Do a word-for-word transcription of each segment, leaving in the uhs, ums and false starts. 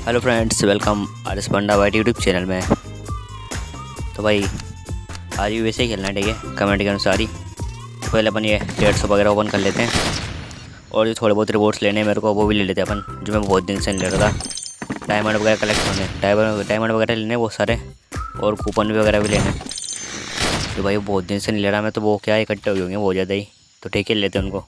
Hello friends, welcome R S Panda white YouTube channel में। तो भाई आज भी वैसे ही खेलना है, ठीक है, कमेंट के अनुसार ही। तो पहले अपन ये डेढ़ सौ वगैरह ओपन कर लेते हैं और जो थोड़े बहुत रिवॉर्ड्स लेने हैं मेरे को वो भी ले लेते हैं अपन, जो मैं बहुत दिन से नहीं ले रहा था। डायमंड वगैरह कलेक्ट करने, डायमंड डायमंड वगैरह लेने बहुत सारे, और कूपन भी वगैरह भी लेने। तो भाई बहुत दिन से नहीं ले रहा मैं, तो वो क्या इकट्ठे हो गए होंगे बहुत ज़्यादा ही, तो ठीक है लेते हैं उनको।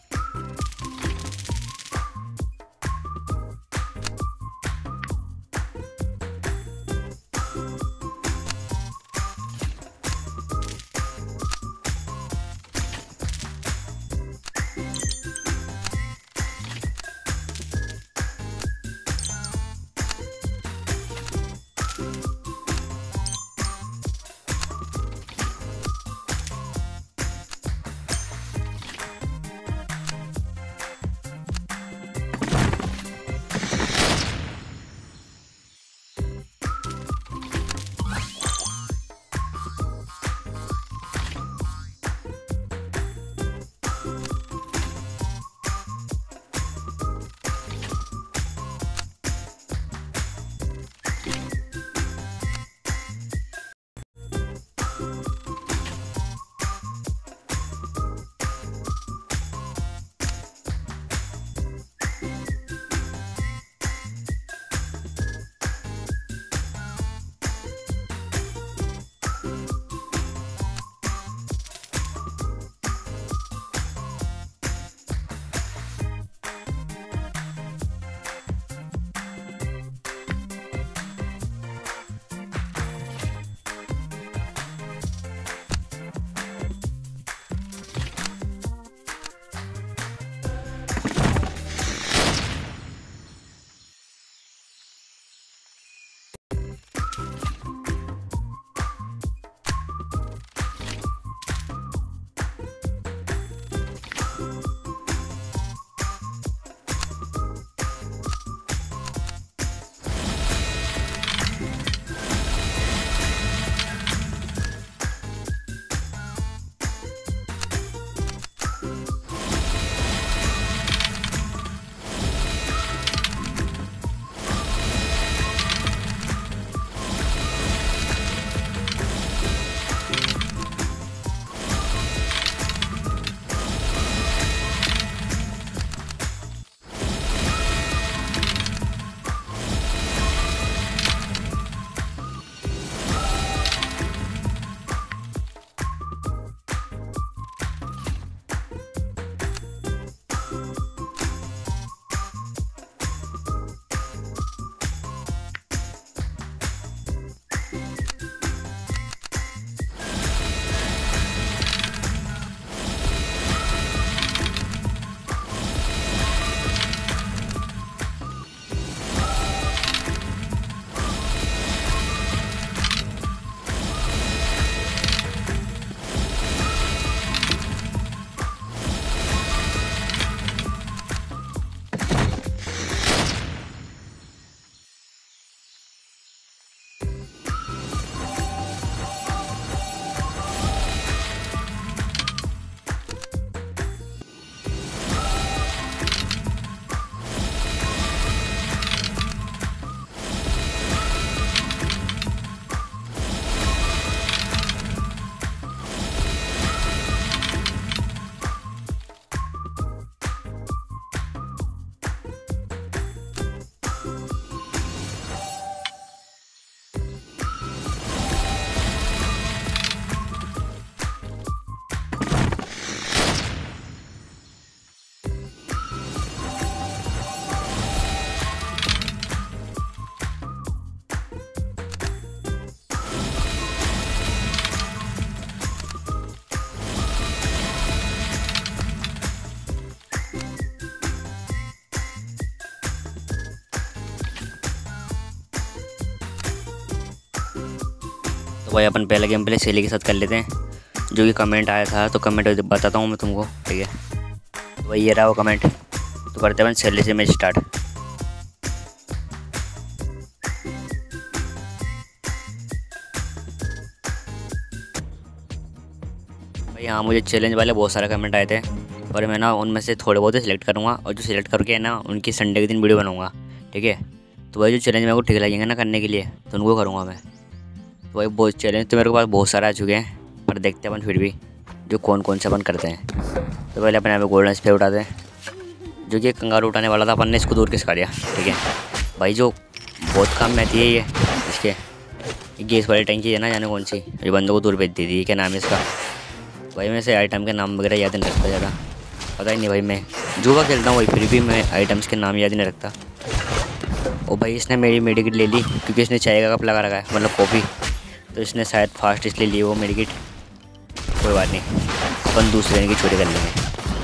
तो भाई अपन पहले गेम प्ले सहेली के साथ कर लेते हैं, जो कि कमेंट आया था, तो कमेंट बताता हूँ मैं तुमको, ठीक है। तो भाई ये रहा वो कमेंट, तो करते हैं सहेली से मैच स्टार्ट। भाई हाँ, मुझे चैलेंज वाले बहुत सारे कमेंट आए थे, और मैं ना उनमें से थोड़े बहुत ही सिलेक्ट करूँगा, और जो सिलेक्ट करके है ना उनकी संडे के दिन वीडियो बनाऊँगा, ठीक है। तो भाई जो चैलेंज मेरे को ठीक लगेंगे ना करने के लिए तो उनको करूँगा मैं। तो भाई बहुत चैलेंज तो मेरे पास बहुत सारे आ चुके हैं, पर देखते हैं अपन फिर भी जो कौन कौन से अपन करते हैं। तो पहले अपन यहाँ पे गोल्डन स्पेयर उठाते हैं, जो कि कंगारू उठाने वाला था, अपन ने इसको दूर किस कर दिया। ठीक है भाई, जो बहुत काम में आती है ये इसके गैस वाली टैंकी है ना, जाने कौन सी, ये बंदों को दूर भेज दी थी। क्या नाम है इसका भाई, मैं से आइटम के नाम वगैरह याद नहीं रखता ज़्यादा, पता ही नहीं भाई। मैं जुआ खेलता हूँ भाई, फिर भी मैं आइटम्स के नाम याद नहीं रखता। और भाई इसने मेरी मेडिकेट ले ली क्योंकि इसने चाय का कप लगा रखा है, मतलब कॉफ़ी, तो इसने शायद फास्ट इसलिए ली वो मेडिकेट। कोई बात नहीं, अपन दूसरे दिन की चोरी कर लेंगे।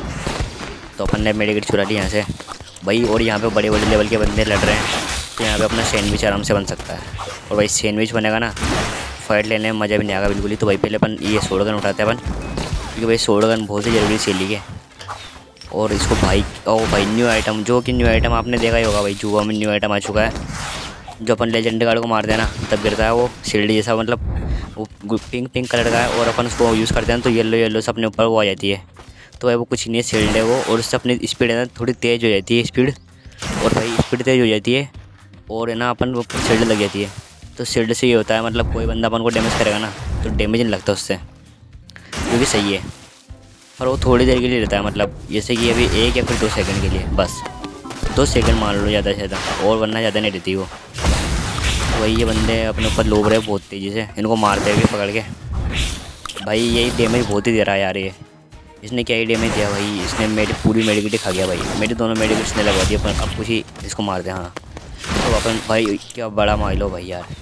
तो अपन ने मेडिकेट चुरा ली यहाँ से भाई। और यहाँ पे बड़े बड़े लेवल के बंदे लड़ रहे हैं, तो यहाँ पे अपना सैंडविच आराम से बन सकता है। और भाई सैंडविच बनेगा ना, फाइट लेने में मज़ा भी नहीं आएगा बिल्कुल ही। तो भाई पहले अपन ये शॉर्ट गन उठाते हैं अपन, क्योंकि भाई शॉर्ट गन बहुत ही ज़रूरी चली है। और इसको भाई ओ भाई न्यू आइटम, जो कि न्यू आइटम आपने देखा ही होगा भाई, जुआ में न्यू आइटम आ चुका है। जो अपन लेजेंड गार्ड को मारते हैं ना तब गिरता है वो शील्ड जैसा, मतलब वो पिंक पिंक कलर का है। और अपन उसको यूज़ करते हैं तो येलो येलो से अपने ऊपर वो आ जाती है। तो भाई वो कुछ नहीं है, शील्ड है वो, और उससे अपनी स्पीड है ना थोड़ी तेज़ हो जाती है स्पीड। और भाई स्पीड तेज़ हो जाती है और है ना अपन वो शील्ड लग जाती है। तो शील्ड से ये होता है, मतलब कोई बंदा अपन को डैमेज करेगा ना तो डैमेज नहीं लगता उससे, जो कि सही है। पर वो थोड़ी देर के लिए रहता है, मतलब जैसे कि अभी एक या फिर दो सेकंड के लिए, बस दो सेकंड मान लो ज़्यादा से ज़्यादा, और वरना ज़्यादा नहीं रहती वो। तो वही ये बंदे अपने ऊपर लोभ रहे बहुत तेज़ी से, इनको मारते हुए पकड़ के। भाई यही डैमेज बहुत ही दे रहा है यार ये। इसने क्या ही डैमेज दिया भाई, इसने मेरी पूरी मेडिकेट खा गया भाई, मेरी दोनों मेडिकेट इसने लगवा दी। अपन अब कुछ ही इसको मारते हैं। हाँ तो अपन भाई क्या बड़ा मार लो भाई यार।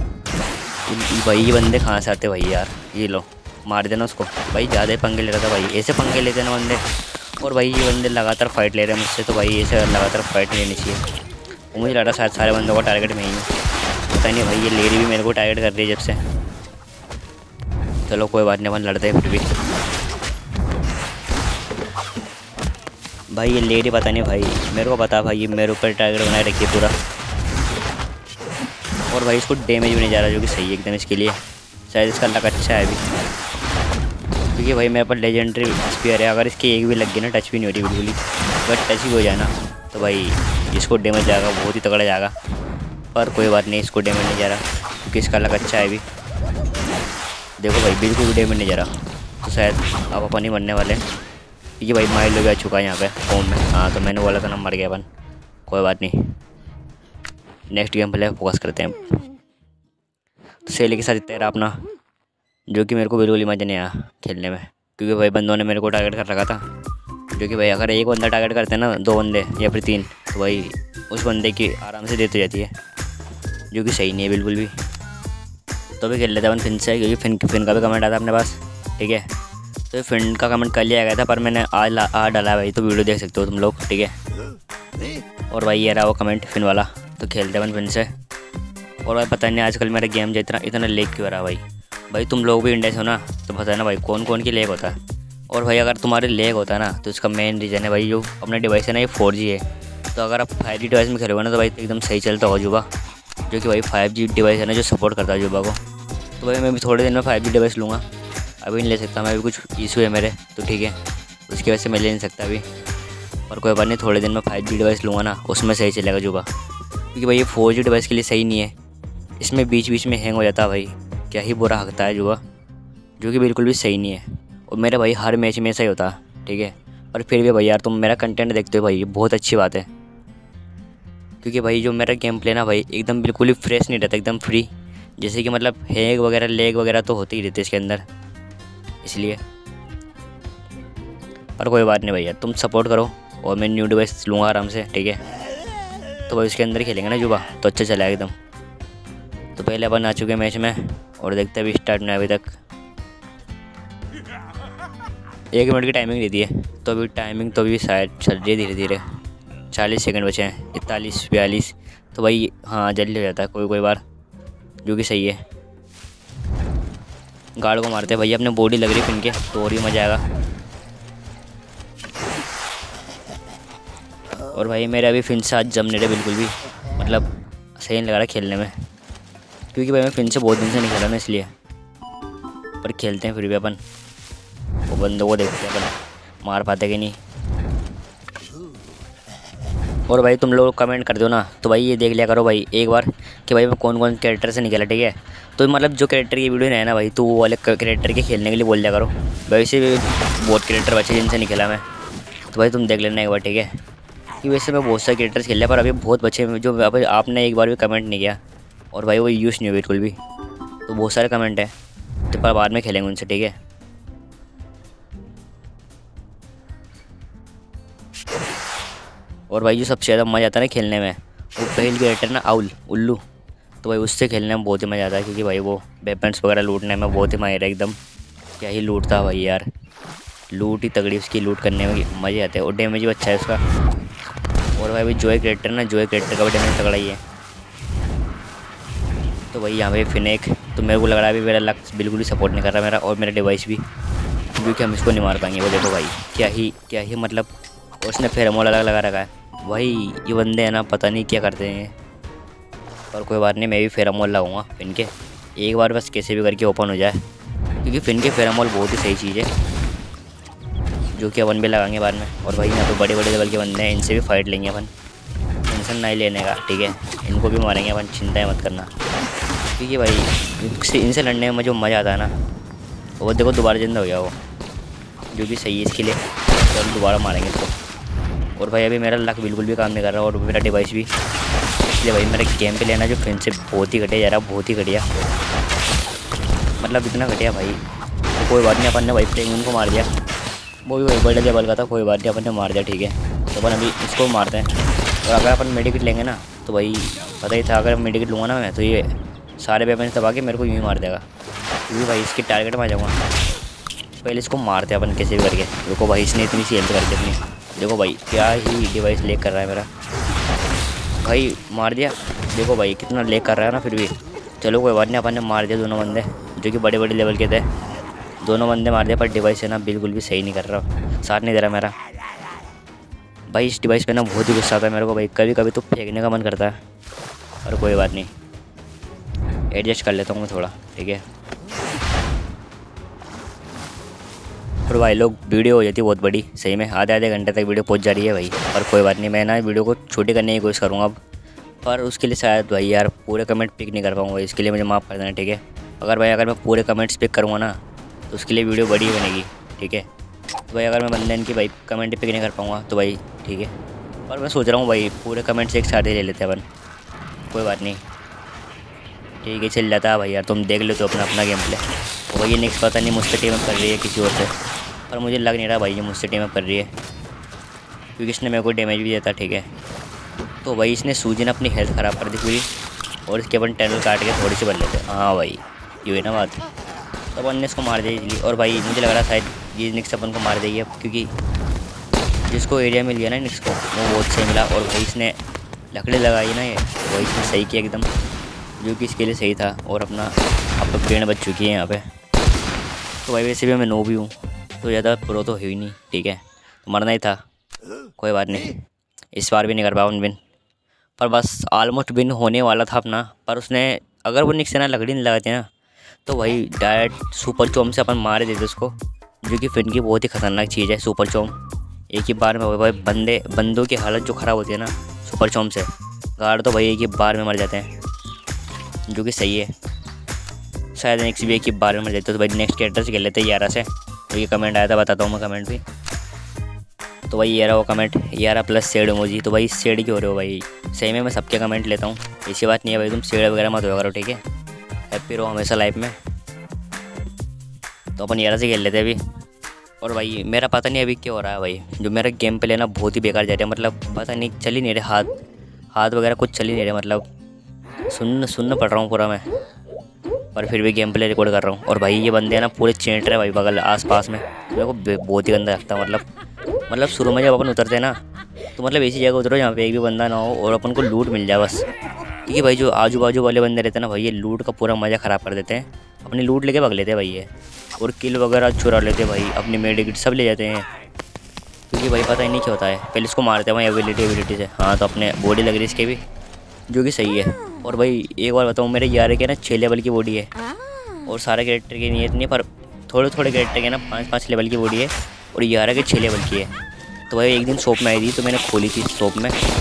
भाई ये बंदे कहाँ से आते भाई यार, ये लो मार देना उसको भाई। ज़्यादा ही पंगे ले रहा था भाई, ऐसे पंगे लेते ना बंदे। और भाई ये बंदे लगातार फाइट ले रहे हैं मुझसे, तो भाई ऐसे लगातार फाइट लेनी चाहिए। और मुझे लग रहा शायद सारे बंदों का टारगेट में ही है, पता नहीं भाई। ये लेडी भी मेरे को टारगेट कर रही है जब से। चलो कोई बात नहीं, अपन लड़ते हैं फिर भी भाई। ये लेडी पता नहीं भाई, मेरे को पता भाई, ये मेरे ऊपर टारगेट बनाए रखिए पूरा। और भाई इसको डैमेज भी नहीं जा रहा, जो कि सही है एकदम इसके लिए। शायद इसका लक अच्छा है अभी, क्योंकि भाई मेरे पास लेजेंडरी स्पीयर है। अगर इसकी एक भी लग गई ना, टच भी नहीं होती बिल्कुल ही, अगर टच भी हो जाए ना तो भाई इसको डैमेज जाएगा, बहुत ही तगड़ा जाएगा। पर कोई बात नहीं, इसको डैमेज नहीं जा रहा क्योंकि इसका लक अच्छा है अभी। देखो भाई बिल्कुल भी डैमेज नहीं जा रहा, तो शायद अब अपन ही मरने वाले हैं। क्योंकि भाई माइल लोग आ चुका है यहाँ पे होम में। हाँ तो मैंने बोला था ना, मर गया अपन। कोई बात नहीं, नेक्स्ट गेम प्ले फोकस करते हैं। तो सेली के साथ तेरा अपना, जो कि मेरे को बिल्कुल ही मज़ा नहीं आया खेलने में, क्योंकि भाई बंदों ने मेरे को टारगेट कर रखा था। जो कि भाई अगर एक बंदा टारगेट करते हैं ना, दो बंदे या फिर तीन, तो भाई उस बंदे की आराम से देती जाती है, जो कि सही नहीं है बिल्कुल भी। तो अभी खेल लेते हैं अपन फिन से, क्योंकि फिन फिन का भी कमेंट आया था अपने पास। ठीक है, तो फिन का कमेंट कल लिया गया था, पर मैंने आज आज डाला भाई, तो वीडियो देख सकते हो तुम लोग। ठीक है, और भाई ये रहा वो कमेंट फिन वाला। तो खेलते हैं अपन फिन से। और भाई पता नहीं आजकल मेरा गेम जो इतना इतना लेग क्यों रहा भाई। भाई तुम लोग भी इंडिया से हो ना, तो पता है ना भाई कौन कौन की लेग होता है। और भाई अगर तुम्हारे लेग होता है ना, तो इसका मेन रीज़न है भाई, जो अपना डिवाइस है ना ये फोर जी है। तो अगर आप फाइव जी डिवाइस में खेलोगे ना, तो भाई एकदम सही चलता होगा जुबा, जो कि भाई फाइव जी डिवाइस है ना, जो सपोर्ट करता है जुबा को। तो भाई मैं भी थोड़े दिन में फाइव जी डिवाइस लूँगा, अभी नहीं ले सकता मैं, अभी कुछ इशू है मेरे, तो ठीक है उसकी वजह से मैं ले नहीं सकता अभी। और कोई बात नहीं, थोड़े दिन में फाइव जी डिवाइस लूँगा ना, उसमें सही चलेगा जुबा। क्योंकि भाई ये फोर जी डिवाइस के लिए सही नहीं है, इसमें बीच बीच में हैंग हो जाता है भाई, क्या ही बुरा हकता है जुआ, जो कि बिल्कुल भी सही नहीं है। और मेरा भाई हर मैच में ऐसा ही होता है। ठीक है, और फिर भी भाई यार तुम मेरा कंटेंट देखते हो भाई, ये बहुत अच्छी बात है। क्योंकि भाई जो मेरा गेम प्ले ना भाई एकदम बिल्कुल ही फ्रेश नहीं रहता, एकदम फ्री। जैसे कि मतलब हैंग वगैरह लेग वगैरह तो होते ही रहते इसके अंदर, इसलिए। पर कोई बात नहीं भाई यार, तुम सपोर्ट करो और मैं न्यू डिवाइस लूँगा आराम से। ठीक है, तो भाई उसके अंदर खेलेंगे ना जुबा, तो अच्छा चला एकदम। तो पहले अपन आ चुके हैं मैच में, और देखते हैं अभी स्टार्ट में अभी तक एक मिनट की टाइमिंग दी है। तो अभी टाइमिंग तो अभी शायद चल रही है धीरे धीरे, चालीस सेकंड बचे हैं, इकतालीस बयालीस। तो भाई हाँ जल्दी हो जाता है कोई कोई बार, जो कि सही है। गार्ड को मारते हैं भैया, अपने बॉडी लग रही फिन के, तो और ही मज़ा आएगा। और भाई मेरे अभी फिन से आज जम नहीं रहे बिल्कुल भी, मतलब सही नहीं लग रहा खेलने में, क्योंकि भाई मैं फिन से बहुत दिन से नहीं खेला ना, इसलिए। पर खेलते हैं फिर भी अपन, वो बंदों को देखते हैं अपन मार पाते कि नहीं। और भाई तुम लोग कमेंट कर दो ना, तो भाई ये देख लिया करो भाई एक बार कि भाई मैं कौन कौन कैरेक्टर से निकला, ठीक है। तो मतलब जो कैरेक्टर की वीडियो है ना भाई, तो वो वाले कैरेक्टर के खेलने के लिए बोल दिया करो। वैसे भी बहुत कैरेक्टर बचे जिनसे निकला मैं, तो भाई तुम देख लेना एक बार, ठीक है। कि वैसे मैं बहुत सारे कैरेक्टर्स खेल लिया, पर अभी बहुत बचे जो अभी आपने एक बार भी कमेंट नहीं किया, और भाई वो यूज़ नहीं हुआ बिल्कुल भी। तो बहुत सारे कमेंट है, तो पर बाद में खेलेंगे उनसे, ठीक है। और भाई जो सबसे ज़्यादा मज़ा आता है ना खेलने में, वो पहले कैरेक्टर ना आउल उल्लू, तो भाई उससे खेलने में बहुत ही मज़ा आता है, क्योंकि भाई वो वेपन्स वगैरह लूटने में बहुत ही माहिर है एकदम। क्या ही लूट था भाई यार, लूट ही तगड़ी उसकी, लूट करने में मज़े आते हैं, और डैमेज भी अच्छा है उसका। और भाई भाई जोए कैरेक्टर ना, जोए कैरेक्टर का भी डैमेज तगड़ा ही है। तो भाई यहाँ पे फिनेक, तो मेरे को लग रहा है अभी मेरा लक बिल्कुल भी सपोर्ट नहीं कर रहा मेरा, और मेरा डिवाइस भी, क्योंकि हम इसको नहीं मार पाएंगे। वो देखो भाई क्या ही क्या ही मतलब, उसने फेरोमोन अलग लगा रखा है भाई। ये बंदे हैं ना, पता नहीं क्या करते हैं, पर कोई बात नहीं, मैं भी फेरोमोन लगाऊंगा फिन के एक बार, बस कैसे भी करके ओपन हो जाए, क्योंकि फिन के फेरोमोन बहुत ही सही चीज़ है, जो कि अपन भी लगाएंगे बाद में। और भाई यहाँ तो बड़े बड़े लेवल के बंदे हैं, इनसे भी फाइट लेंगे अपन, टेंशन नहीं लेने का, ठीक है। इनको भी मारेंगे अपन, चिंता मत करना, क्योंकि भाई इनसे लड़ने में जो मज़ा आता है ना, वो देखो दोबारा जिंदा हो गया वो, जो कि सही है इसके लिए। चलो दोबारा मारेंगे इसको। और भाई अभी मेरा लक बिल्कुल भी काम नहीं कर रहा, और मेरा डिवाइस भी, इसलिए भाई मेरा गेम पे लेना जो फिर से बहुत ही घटिया जा रहा, बहुत ही घटिया, मतलब इतना घटिया भाई। तो कोई बात नहीं, अपन ने भाई प्लेंगन को मार दिया, वो भी वही बड़े लेवल का था, कोई बात नहीं, अपन ने मार दिया, ठीक है। तो अपन अभी इसको मारते हैं, और अगर अपन मेडिकेट लेंगे ना, तो भाई पता ही था, अगर मेडिकेट लूँगा ना मैं, तो ये सारे वेपन्स दबा के मेरे को यूँ ही मार देगा, क्योंकि भाई इसके टारगेट में आ जाऊँगा। पहले इसको मारते हैं अपन कैसे भी करके। देखो भाई इसने इतनी सी हेल्प कर दी अपनी, देखो भाई क्या ही डिवाइस लेक कर रहा है मेरा भाई, मार दिया। देखो भाई कितना लेक कर रहा है ना, फिर भी चलो कोई बात नहीं, अपन ने मार दिया दोनों बंदे जो कि बड़े बड़े लेवल के थे, दोनों बंदे मार दिया। पर डिवाइस है ना बिल्कुल भी सही नहीं कर रहा, साथ नहीं दे रहा मेरा भाई। इस डिवाइस पे ना बहुत ही गुस्सा आता है मेरे को भाई, कभी कभी तो फेंकने का मन करता है, और कोई बात नहीं, एडजस्ट कर लेता हूँ मैं थोड़ा, ठीक है। और भाई लोग वीडियो हो जाती है बहुत बड़ी, सही में आधे आधे घंटे तक वीडियो पहुंच जा रही है भाई, पर कोई बात नहीं, मैं ना वीडियो को छोटी करने की कोशिश करूँगा अब, पर उसके लिए शायद भाई यार पूरे कमेंट पिक नहीं कर पाऊँगा, इसके लिए मुझे माफ़ कर देना, ठीक है। अगर भाई अगर मैं पूरे कमेंट्स पिक करूँगा ना, तो उसके लिए वीडियो बड़ी बनेगी, ठीक है। तो भाई अगर मैं बंदे इनकी भाई कमेंट पिक नहीं कर पाऊँगा तो भाई ठीक है, पर मैं सोच रहा हूँ भाई पूरे कमेंट्स एक साथ ही ले लेते हैं अपन, कोई बात नहीं, ठीक है चल जाता है भाई यार। तुम देख लो तो अपना अपना गेम प्ले। तो भाई ये नेक्स्ट पता नहीं मुझसे टीम अप कर रही है किसी और से, पर मुझे लग नहीं रहा भाई ये मुझसे टीम अप कर रही है, क्योंकि इसने मेरे को डैमेज भी देता, ठीक है। तो भाई इसने सूजी ने अपनी हेल्थ ख़राब कर दी पूरी, और इसके अपन टनल काट के थोड़ी सी बन लेते हैं। हाँ भाई ये है ना बात, तो अपन ने इसको मार दिया इजली। और भाई मुझे लग रहा शायद ये निक्स अपन को मार देगी अब, क्योंकि जिसको एरिया मिल गया ना निक्स को, वो बहुत सही मिला। और भाई इसने लकड़ी लगाई ना, ये वही इसने सही किया एकदम, जो कि इसके लिए सही था। और अपना अब तो पेड़ बच चुकी है यहाँ पे। तो भाई वैसे भी मैं नो भी हूँ, तो ज़्यादा प्रो तो है ही नहीं, ठीक है। तो मरना ही था, कोई बात नहीं, इस बार भी नहीं कर पाया विन, पर बस ऑलमोस्ट विन होने वाला था अपना। पर उसने अगर वो निक्स से ना लकड़ी नहीं लगाती ना, तो भाई डायरेक्ट सुपर चोम से अपन मार देते उसको, जो कि फिन की बहुत ही खतरनाक चीज़ है सुपर चोम। एक ही बार में भाई बंदे बंदों की हालत जो ख़राब होती है ना सुपर चोम से, गार्ड तो भाई एक ही बार में मर जाते हैं, जो कि सही है। शायद नेक्स्ट भी एक ही बार में मर जाते, तो भाई नेक्स्ट कैरेक्टर से खेल लेते हैं यारा से। तो ये कमेंट आया था, बताता हूँ मैं कमेंट भी। तो भाई ये रहा वो कमेंट, यारा प्लस शेड इमोजी। तो भाई शेड क्यों हो रहे हो भाई, सही में मैं सबके कमेंट लेता हूँ, ऐसी बात नहीं है भाई, तुम शेड वगैरह मत होगा करो, ठीक है। हैप्पी रहो हमेशा लाइफ में। तो अपन यारा से खेल लेते हैं अभी। और भाई मेरा पता नहीं अभी क्या हो रहा है भाई, जो मेरा गेम पे लेना बहुत ही बेकार जा रहा है, मतलब पता नहीं चल ही नहीं रहे, हाथ हाथ वगैरह कुछ चल ही नहीं रहे, मतलब सुन सुनना पड़ रहा हूँ पूरा मैं, पर फिर भी गेम प्ले रिकॉर्ड कर रहा हूँ। और भाई ये बंदे हैं ना पूरे चेंट रहे भाई बगल आसपास में, मेरे को बहुत ही गंदा लगता है। मतलब मतलब शुरू में जब अपन उतरते हैं ना, तो मतलब ऐसी जगह उतरो जहाँ पे एक भी बंदा ना हो और अपन को लूट मिल जाए बस, क्योंकि भाई जो आजू बाजू वाले बंदे रहते हैं ना भाई, ये लूट का पूरा मज़ा ख़राब कर देते हैं, अपनी लूट लेके भाग लेते हैं भाई ये, और किल वगैरह चुरा लेते हैं भाई, अपनी मेडिकेट सब ले जाते हैं, क्योंकि भाई पता ही नहीं क्या होता है। पहले इसको मारते हैं भाई एबिलिटी एबिलिटी से, हाँ तो अपने बॉडी लग रही है इसके भी, जो कि सही है। और भाई एक बार बताऊँ, मेरे यार के ना छः लेवल की बॉडी है, और सारे कैरेक्टर की नहीं है इतनी, पर थोड़े थोड़े कैरेक्टर के ना पाँच पाँच लेवल की बॉडी है, और यार के छः लेवल की है। तो भाई एक दिन शॉप में आई थी, तो मैंने खोली थी शॉप में,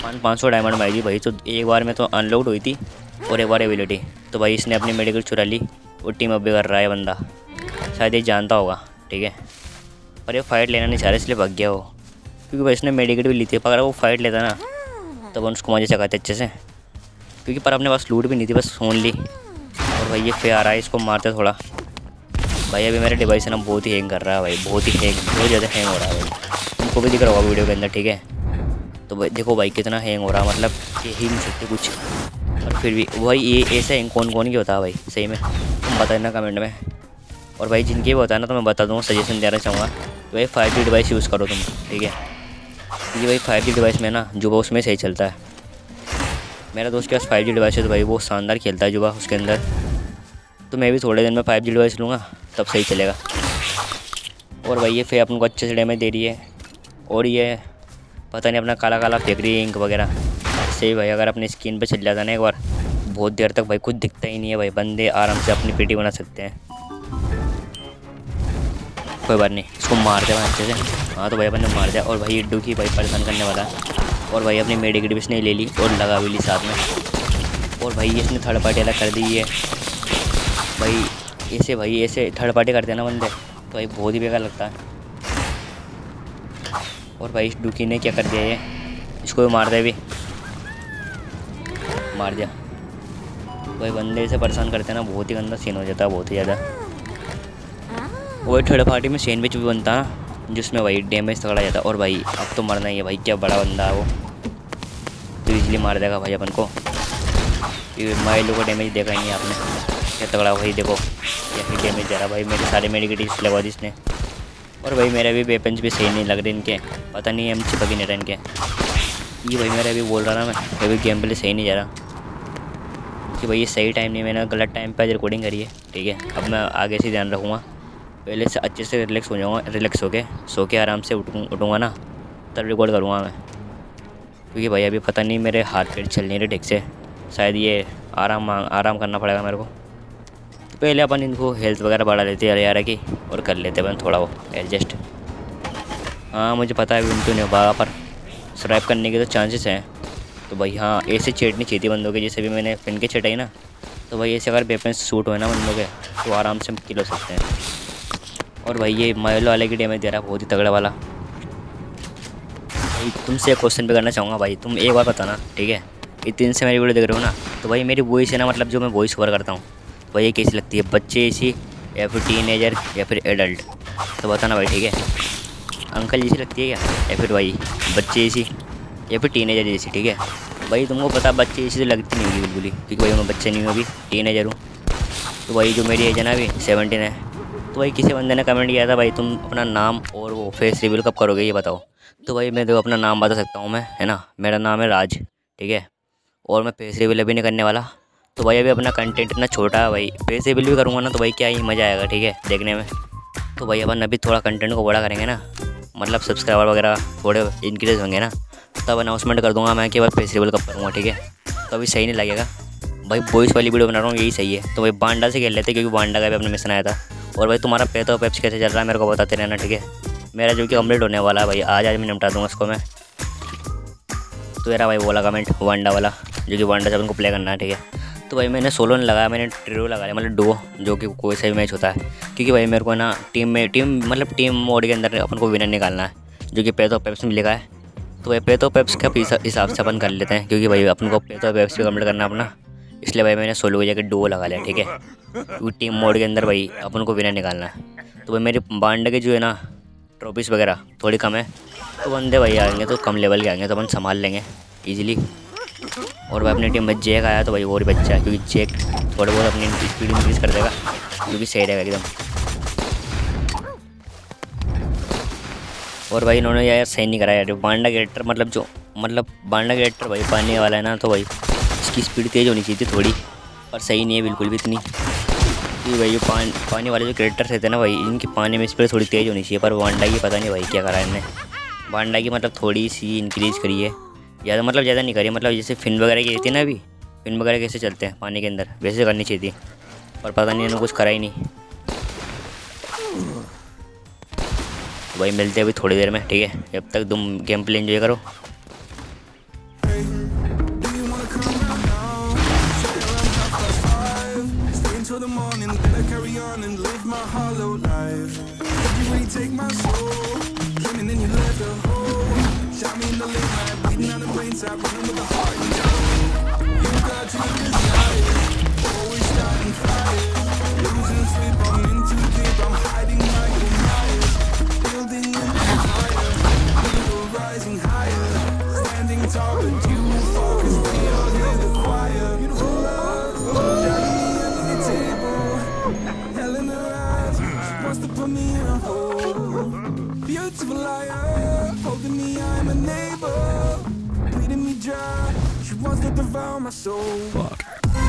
पाँच पाँच सौ डायमंड मारी थी भाई, तो एक बार में तो अनलॉक्ड हुई थी और एक बार एबिलिटी। तो भाई इसने अपनी मेडिकल चुरा ली और टीम अप भी कर रहा है बंदा, शायद ये जानता होगा, ठीक है। पर ये फाइट लेना नहीं चाह रहा इसलिए भाग गया वो, क्योंकि भाई इसने मेडिकल भी ली थी। पर अगर वो फाइट लेता ना तब तो उसको मजे चकाते अच्छे से, क्योंकि पर अपने पास लूट भी नहीं थी, बस ओनली। और भाई ये फिर आ रहा है, इसको मारते थोड़ा। भाई अभी मेरा डिवाइस है ना बहुत ही हैंग कर रहा है भाई, बहुत ही हैंग, बहुत ज़्यादा हैंग हो रहा है भाई, तुमको भी दिख रहा होगा वीडियो के अंदर, ठीक है। तो भाई देखो भाई कितना हैंग हो रहा है, मतलब ये ही नहीं सकते कुछ। और फिर भी भाई ये ऐसा हैंग कौन कौन की होता है भाई, सही में तुम बता देना कमेंट में। और भाई जिनके भी होता है ना तो मैं बता दूँगा, सजेशन देना चाहूँगा। तो भाई फाइव जी डिवाइस यूज़ करो तुम, ठीक है, क्योंकि भाई फाइव जी डिवाइस में ना जुबा उसमें सही चलता है। मेरा दोस्त के पास फाइव जी डिवाइस है तो भाई वो शानदार खेलता है जुबा उसके अंदर। तो मैं भी थोड़े दिन में फाइव जी डिवाइस लूँगा तब सही चलेगा। और भाई ये फिर अपन को अच्छे से डैमेज दे रही है, और ये पता नहीं अपना काला काला फेंक रही है इंक वगैरह। इससे ही भाई अगर अपनी स्किन पे चल जाता ना एक बार, बहुत देर तक भाई कुछ दिखता ही नहीं है भाई, बंदे आराम से अपनी पीटी बना सकते हैं। कोई बात नहीं, इसको मार दे भाई अच्छे से। हाँ तो भाई अपन ने मार दिया। और भाई इड्डू की भाई परेशान करने वाला है। और भाई अपनी मेडिकेट भी इसने ले ली और लगा भी ली साथ में। और भाई इसने थर्ड पार्टी अलग कर दी है भाई, ऐसे भाई ऐसे थर्ड पार्टी करते हैं ना बंदे तो भाई बहुत ही बेकार लगता है। और भाई इस डुकी ने क्या कर दिया, ये इसको भी मार दे, भी मार दिया। भाई बंदे से परेशान करते हैं ना, बहुत ही गंदा सीन हो जाता है, बहुत ही ज़्यादा। वही थर्ड पार्टी में सैंडविच भी बनता है जिसमें भाई डैमेज तगड़ा जाता है। और भाई अब तो मरना ही है भाई, क्या बड़ा बंदा है वो, तो इजीली मार देगा भाई अपन को। माइलो को डैमेज देखा ही नहीं आपने, क्या तगड़ा भाई, देखो क्या डैमेज जा रहा भाई। मेरे सारे मेडिकेट लगा दी इसने। और भाई मेरे भी वेपन्स भी सही नहीं लग रहे इनके, पता नहीं हम चिपक ही नहीं रहे इनके। ये भाई मेरा भी बोल रहा ना मैं, ये भी गेम प्ले सही नहीं जा रहा कि भाई ये सही टाइम नहीं, मैंने गलत टाइम पर रिकॉर्डिंग करी है, ठीक है। अब मैं आगे से ध्यान रखूँगा, पहले से अच्छे से रिलैक्स हो जाऊँगा, रिलैक्स होके सो के आराम से उठूँ उठूँगा ना तब रिकॉर्ड करूँगा मैं, क्योंकि भाई अभी पता नहीं मेरे हाथ पेट चल नहीं रहे ठीक से, शायद ये आराम आराम करना पड़ेगा मेरे को। तो पहले अपन इनको हेल्थ वगैरह बढ़ा लेते हैं यार की, और कर लेते अपन थोड़ा वो एडजस्ट। हाँ मुझे पता है विन तो नहीं हो पाएगा, पर सर्वाइव करने के तो चांसेस हैं। तो भाई हाँ ऐसे छेड़नी चाहिए थी बंदों के, जैसे भी मैंने फिन के छेड़ाई ना, तो भाई ऐसे अगर वेपन सूट हो ना बंदों के तो आराम से हम किल हो सकते हैं। और भाई ये माइलो वाले की डैमेज दे रहा है बहुत ही तगड़ा वाला। भाई तुमसे एक क्वेश्चन भी करना चाहूँगा भाई, तुम एक बार बताना, ठीक है, इतने दिन से मेरी वीडियो देख रहे हो ना, तो भाई मेरी वॉइस है ना, मतलब जो मैं वॉइस ओवर करता हूँ तो भाई ये कैसी लगती है, बच्चे ऐसी या फिर टीनेजर या फिर एडल्ट, तो बताना भाई, ठीक है। अंकल जैसी लगती है क्या, या फिर भाई बच्चे जैसी या फिर टीनेजर जैसी, ठीक है। भाई तुमको पता बच्चे जैसी तो लगती नहीं होगी बिल्कुल ही, क्योंकि भाई मैं बच्चे नहीं हूँ अभी, टीनेजर हूँ। तो भाई जो मेरी एज है ना अभी सेवनटीन है। तो भाई किसी बंदे ने कमेंट किया था भाई तुम अपना नाम और वो फेस रिवील कब करोगे ये बताओ। तो भाई मैं देखो अपना नाम बता सकता हूँ मैं, है ना, मेरा नाम है राज, ठीक है। और मैं फेस रिवील अभी नहीं करने वाला। तो भाई अभी अपना कंटेंट इतना छोटा है भाई, फेस रिवील भी करूँगा ना तो भाई क्या ही मज़ा आएगा, ठीक है, देखने में। तो भाई अपन अभी थोड़ा कंटेंट को बड़ा करेंगे ना, मतलब सब्सक्राइबर वगैरह थोड़े इंक्रीज़ होंगे ना, तब अनाउंसमेंट कर दूंगा मैं कि भाई फेस रिवील कब करूँगा, ठीक है। तो अभी सही नहीं लगेगा भाई, वॉइस वाली वीडियो बना रहा हूँ यही सही है। तो भाई बांडा से खेल लेते क्योंकि बांडा का भी अपना मिशन आया था। और भाई तुम्हारा पे तो पेप्स कैसे चल रहा है मेरे को बताते रहना, ठीक है। मेरा जो कि कंप्लीट होने वाला है भाई, आज आज मैं निपटा दूँगा उसको मैं। तो मेरा भाई बोला कमेंट वांडा वाला, जो कि वांडा से अपन को प्ले करना है, ठीक है। तो भाई मैंने सोलो नहीं लगाया, मैंने ट्रियो लगा लिया, मतलब डुओ, जो कि कोई सा भी मैच होता है, क्योंकि भाई मेरे को ना टीम में टीम मतलब टीम मोड के अंदर अपन को विनर निकालना है, जो कि पे तो पेप्स में लिखा है। तो भाई पे तो पेप्स का हिसाब से अपन कर लेते हैं, क्योंकि भाई अपन को पे तो पेप्स भी कंप्लीट करना अपना, इसलिए भाई मैंने सोलो की जगह डुओ लगा लिया, ठीक है। क्योंकि टीम मोड के अंदर भाई अपन को विनर निकालना है। तो भाई मेरी बांडे के जो है ना ट्रॉफीज़ वगैरह थोड़ी कम है, तो बंदे भाई आएंगे तो कम लेवल के आएंगे तो अपन संभाल लेंगे ईजिली। और भाई अपनी टीम में जैक आया तो भाई और भी बच्चा है, क्योंकि जैक थोड़ा बहुत अपनी स्पीड इंक्रीज़ कर देगा, जो कि सही रहेगा एकदम। और भाई इन्होंने यार सही नहीं करा यार, बांडा कैरेक्टर मतलब जो मतलब बांडा कैरेक्टर भाई पानी वाला है ना, तो भाई इसकी स्पीड तेज़ होनी चाहिए थी थोड़ी, पर सही नहीं है बिल्कुल भी इतनी। कि भाई जो पान पानी वाले जो कैरेक्टर्स रहते हैं ना भाई, इनकी पानी में स्पीड थोड़ी तेज़ होनी चाहिए, पर बांडा की पता नहीं भाई क्या करा इन्होंने। बांडा की मतलब थोड़ी सी इंक्रीज़ करी है, ज़्यादा मतलब ज़्यादा नहीं करी, मतलब जैसे फिन वगैरह की रहती है ना, अभी फिन वगैरह कैसे चलते हैं पानी के अंदर वैसे करनी चाहिए थी, पर पता नहीं इन्होंने कुछ करा ही नहीं। भाई मिलते हैं अभी थोड़ी देर में, ठीक है, जब तक तुम गेम प्ले एंजॉय करो। take my soul. Came and then you left a hole. Shot me in the late night, bleeding out in plain sight, running with a heart and soul. You got your desires, always starting fires. Losing sleep, I'm in too deep, I'm hiding like a Myers. Building an empire, we were rising higher. Standing tall, but you fall, cause we all hear the choir. Beautiful love, dragging me under the table. Hell in her eyes, she wants to put me in a hole. Beautiful liar, holding me, I'm a neighbor. Bleeding me dry, she wants to devour my soul. Fuck.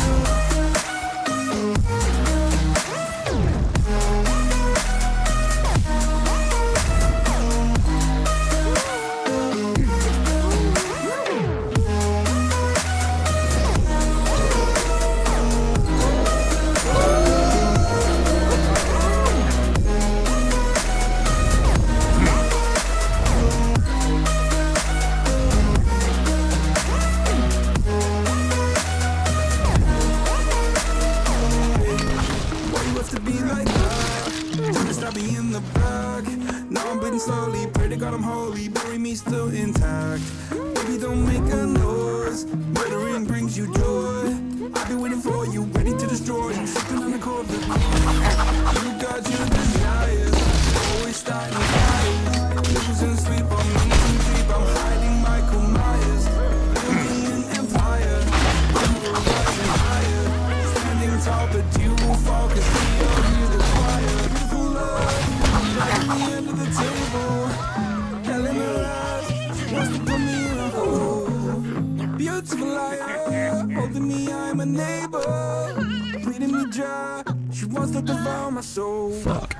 Slowly, pray to God I'm holy, bury me still intact. Baby, don't make a noise, murdering brings you joy. I've been waiting for you, ready to destroy you, sipping on the cold liquor. You got your desires, always starting fires. Losing sleep, I'm in too deep, I'm hiding Michael Myers. Building an empire, you were rising higher. Standing tall, but you will fall, cause we all hear the choir. Beautiful love, dragging me under the table. Hell in her eyes, she wants to put me in a hole. Beautiful liar, holding me, I'm a neighbor. Bleeding me dry, she wants to devour my soul. Fuck.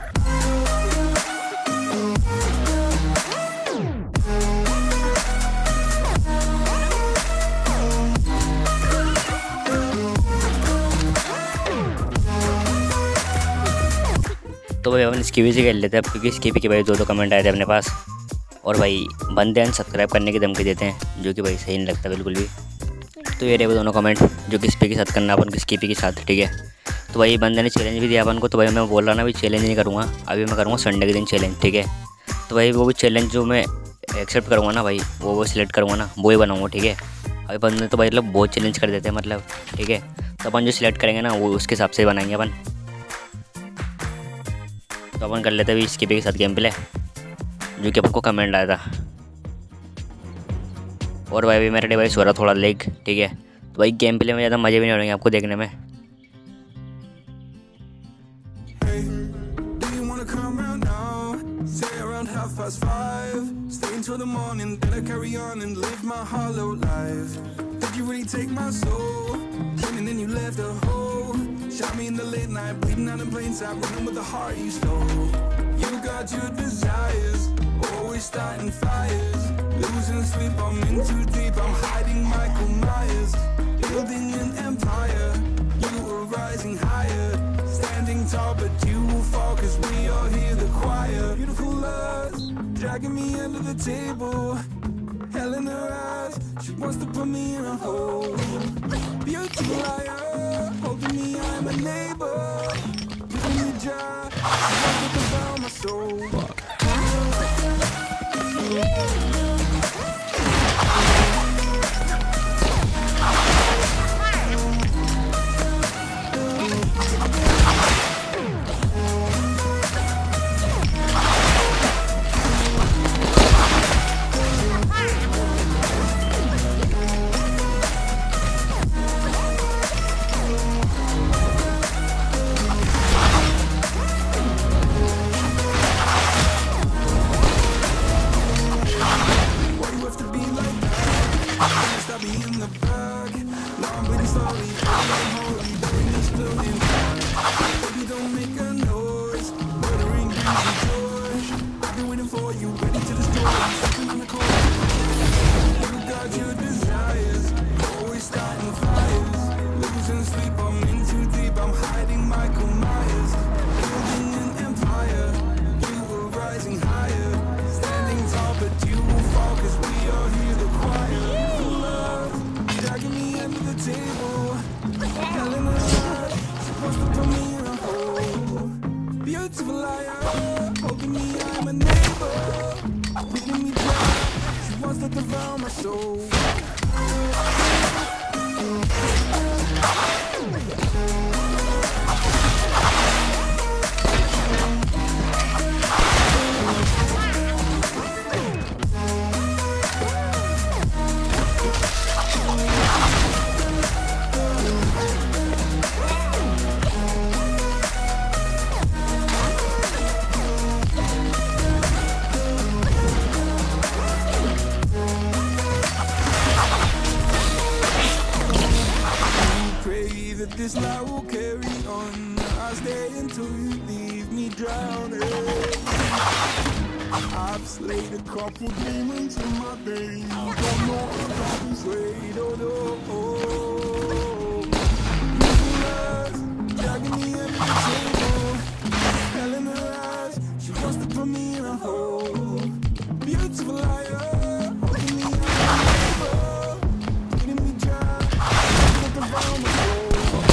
तो भाई अपन स्कीपी से खेल लेते हैं, क्योंकि स्कीपी के भाई दो दो कमेंट आए थे अपने पास, और भाई बंदे अनसब्सक्राइब करने की धमकी देते हैं, जो कि भाई सही नहीं लगता बिल्कुल भी। तो ये रहे वो दोनों कमेंट जो कि स्पी के साथ करना अपन को, स्कीपी के साथ, ठीक है। तो भाई बंदे ने चैलेंज भी दिया अपन को, तो भाई मैं बोल रहा ना भाई चैलेंज नहीं करूँगा, अभी मैं करूँगा संडे के दिन चैलेंज, ठीक है। तो भाई वो भी चैलेंज जो मैं एक्सेप्ट करूँगा ना भाई, वो वो सिलेक्ट करूँगा ना, वो ही बनाऊँगा, ठीक है। अभी बंदे तो भाई मतलब बहुत चैलेंज कर देते हैं मतलब, ठीक है। तो अपन जो सिलेक्ट करेंगे ना वो उसके हिसाब से बनाएंगे अपन। तो अपन कर लेते हैं स्कीपी के साथ गेम प्ले, जो कि अपन को कमेंट आया था। और भाई अभी मेरा डिवाइस हो रहा थोड़ा लेग, ठीक है। तो भाई गेम प्ले में ज़्यादा मज़े भी नहीं होंगे आपको देखने में। Shot me in the late night, bleeding out in plain sight, running with the heart you stole. You got your desires, always starting fires. Losing sleep, I'm in too deep, I'm hiding Michael Myers. Building an empire, you were rising higher. Standing tall, but you will fall, cause we all hear the choir. Beautiful lust, dragging me under the table. Hell in her eyes, she wants to put me in a hole. Beautiful liar, holding me, I'm a neighbor. Giving me dry, she wants to devour my soul. Fuck. Beautiful liar, holding me out. my soul. Pray that this light will carry on. I'll stay until you leave me drowning. I've slayed a couple demons in my day. Don't know if I'll be swayed. Oh no. Beautiful eyes, dragging me under the table. Hell in her eyes, she wants to put me in a hole. Beautiful liar, holding me out, getting me dry, looking around the floor.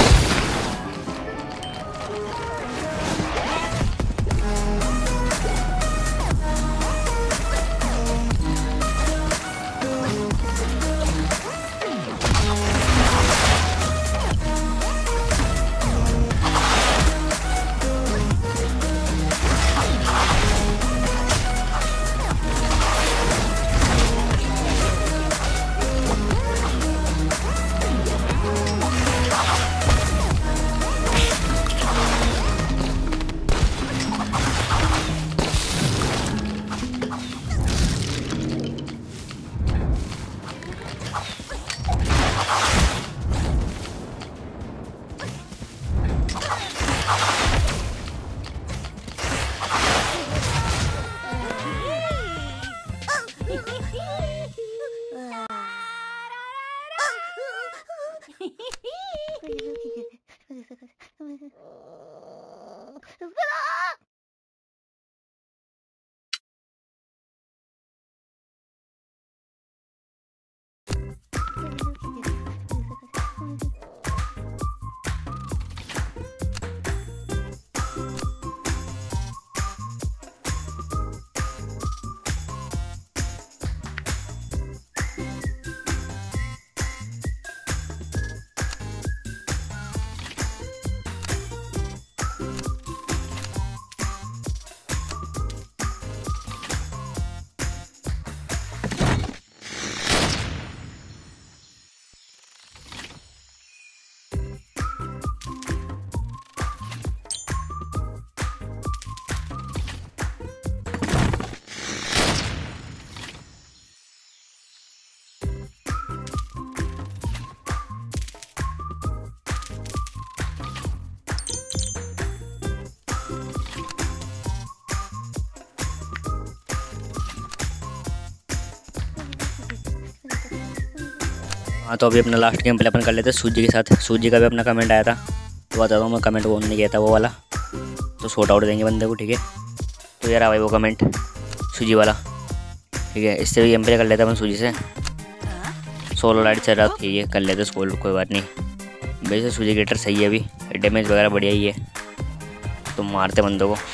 हाँ, तो अभी अपना last game play अपन कर लेते हैं सूजी के साथ। सूजी का भी अपना कमेंट आया था, तो बताता हूँ मैं कमेंट वो नहीं किया था वो वाला, तो शॉर्ट आउट देंगे बंदे को, ठीक है। तो यार भाई वो कमेंट सूजी वाला, ठीक है। इससे भी गेम प्ले कर लेते हैं अपन सूजी से। सोलो लाइट चल रहा, ठीक है, कर लेते सोलो, कोई बात नहीं। वैसे सूजी गेटर सही है, अभी डैमेज वगैरह बढ़िया ही है, तो मारते बंदों को।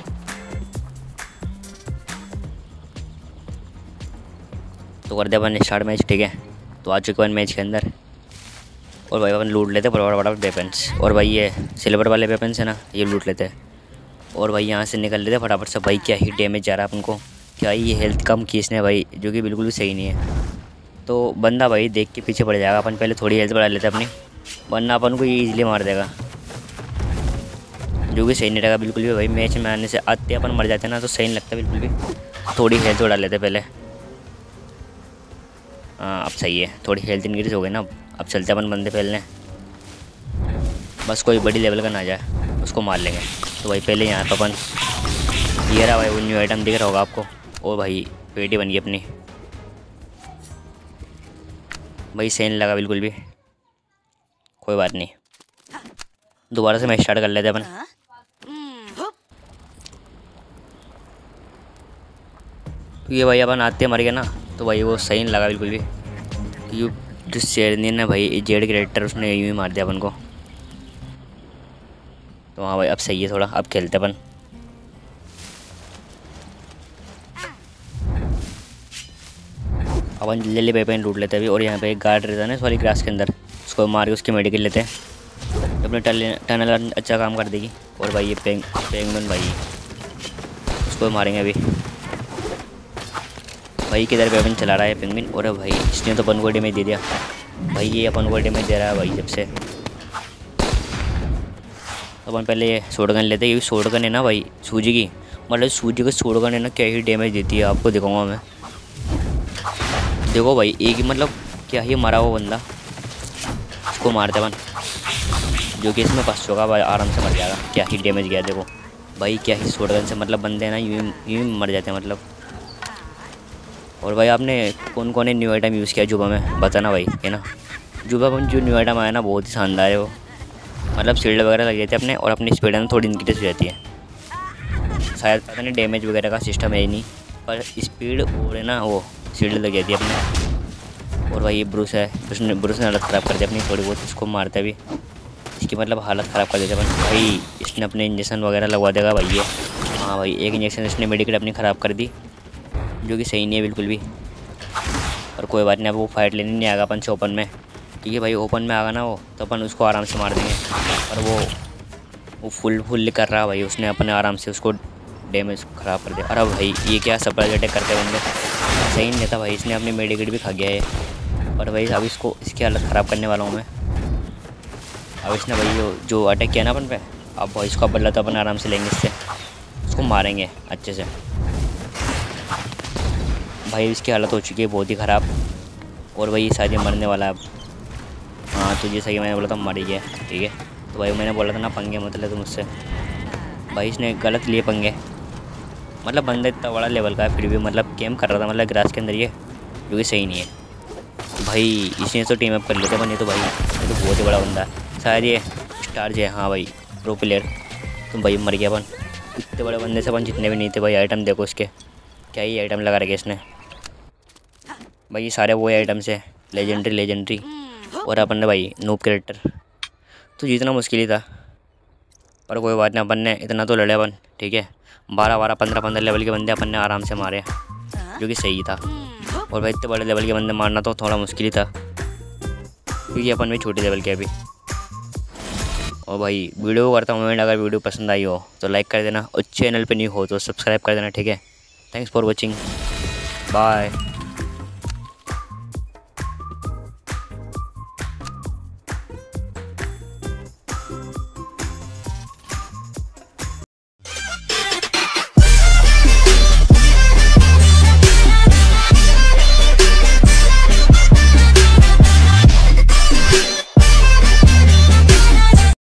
तो कर दे अपन स्टार्ट मैच, ठीक है। तो आ चुके अपन मैच के अंदर, और भाई अपन लूट लेते बड़ा बड़ा वेपन्स। और भाई ये सिल्वर वाले वेपन्स है ना, ये लूट लेते हैं। और भाई यहाँ से निकल लेते फटाफट से। भाई क्या ही डैमेज जा रहा है अपन को, क्या ही ये हेल्थ कम खींचने भाई, जो कि बिल्कुल भी सही नहीं है। तो बंदा भाई देख के पीछे पड़ जाएगा, अपन पहले थोड़ी हेल्थ बढ़ा लेते अपनी, वरना अपन को ये ईजिली मार देगा, जो कि सही नहीं रहेगा बिल्कुल भी। भाई मैच में आने से आते अपन मर जाते हैं ना, तो सही नहीं लगता बिल्कुल भी। थोड़ी हेल्थ बढ़ा लेते पहले। हाँ अब सही है, थोड़ी हेल्थ इंक्रीज हो गई ना। अब चलते अपन बंदे फैलने, बस कोई बड़ी लेवल का ना जाए, उसको मार लेंगे। तो भाई पहले यहाँ पर अपन, ये रहा भाई वो न्यू आइटम दिख रहा होगा आपको। और भाई पेटी बन गई अपनी, भाई सही नहीं लगा बिल्कुल भी, कोई बात नहीं। दोबारा से मैच स्टार्ट कर लेते अपन। तो ये भाई अपन आते मर गए ना, तो भाई वो सही नहीं लगा बिल्कुल भी। यू जो शेरनी ने भाई जेड कैरेक्टर उसने यूँ ही मार दिया अपन को। तो हाँ भाई अब सही है थोड़ा, अब खेलते अपन। अपन जल्दी जल्दी पेपेन लूट लेते हैं अभी। और यहाँ पे एक गार्ड रहता है ना सॉरी ग्रास के अंदर, उसको मार के उसकी मेडिकल लेते हैं, अपने टनल अच्छा काम कर देगी। और भाई ये पेंग पेंगुइन भाई उसको मारेंगे अभी। भाई किधर पेपेन चला रहा है पेंगुइन। और भाई इसने तो अपन को डैमेज दे दिया भाई, ये अपन को डैमेज दे रहा है भाई जब से। अपन पहले ये शॉट गन लेते हैं, क्योंकि शॉट गन है ना भाई सूजी की, मतलब सूजी का शॉट गन है ना क्या ही डैमेज देती है, आपको दिखाऊंगा मैं। देखो भाई एक ही मतलब क्या ही मरा हुआ बंदा, उसको मारते अपन, जो कि इसमें फंस चुका भाई आराम से मर जाएगा। क्या ही डैमेज गया देखो भाई, क्या ही शॉट गन से मतलब बंदे हैं ना यूँ यूँ मर जाते हैं मतलब। और भाई आपने कौन कौन ने न्यू आइटम यूज़ किया जुबा में बताना भाई, है ना। जुबा में जो न्यू आइटम आया ना बहुत ही शानदार है वो, मतलब शील्ड वगैरह लग जाती है अपने, और अपनी स्पीड में थोड़ी इंक्रीज हो जाती है। शायद पता नहीं डैमेज वगैरह का सिस्टम है ही नहीं, पर स्पीड और है ना वो शील्ड लग जाती है अपने। और भाई ये ब्रूस है, उसने ब्रूस ने हालत ख़राब कर दी अपनी थोड़ी बहुत, इसको मारते भी इसकी मतलब हालत ख़राब कर देते अपन। भाई इसने अपने इंजेक्शन वगैरह लगवा देगा भाई ये। हाँ भाई एक इंजेक्शन इसने मेडिकल अपनी ख़राब कर दी, जो कि सही नहीं है बिल्कुल भी। और कोई बात नहीं, अब वो फाइट लेने नहीं आएगा अपन से ओपन में, ठीक है भाई। ओपन में आएगा ना वो तो अपन उसको आराम से मार देंगे। और वो वो फुल फुल कर रहा भाई, उसने अपने आराम से उसको डैमेज ख़राब कर दिया। अरे भाई ये क्या सरप्राइज अटैक करते बंदे, सही नहीं था भाई। इसने अपनी मेडिकेट भी खा गया है। और भाई अब इसको इसकी हालत ख़राब करने वाला हूँ मैं। अब इसने भाई जो जो अटैक किया ना अपन पे, अब भाई इसका बदला तो अपन आराम से लेंगे, इससे उसको मारेंगे अच्छे से। भाई इसकी हालत हो चुकी है बहुत ही ख़राब। और भाई शायद ये मरने वाला है अब। हाँ तो जैसा कि मैंने बोला था मर ही गया, ठीक है। तो भाई मैंने बोला था ना पंगे मत ले तुम मुझसे, भाई इसने गलत लिए पंगे। मतलब बंदा इतना बड़ा लेवल का है फिर भी मतलब गेम कर रहा था मतलब ग्रास के अंदर ये, जो कि सही नहीं है भाई। इसने तो टीम अप कर लेते बने, तो भाई ये तो बहुत ही बड़ा बंदा है शायद ये स्टार जो है। हाँ भाई प्रो प्लेयर, तो भाई मर गया अपन। इतने बड़े बंदे से अपन जितने भी नहीं थे भाई। आइटम देखो इसके, क्या ही आइटम लगा रखे इसने भाई। ये सारे वो आइटम्स है लेजेंडरी लेजेंडरी। और अपन ने भाई नूब कैरेक्टर, तो जीतना मुश्किल ही था, पर कोई बात नहीं, अपन ने इतना तो लड़े अपन, ठीक है। बारह बारह पंद्रह पंद्रह लेवल के बंदे अपन ने आराम से मारे, जो कि सही था। और भाई इतने बड़े लेवल के बंदे मारना तो थोड़ा मुश्किल ही था, क्योंकि अपन भी छोटे लेवल के अभी। और भाई वीडियो करता हूँ मैं, अगर वीडियो पसंद आई हो तो लाइक कर देना, और चैनल पे नहीं हो तो सब्सक्राइब कर देना, ठीक है। Thanks for watching, bye.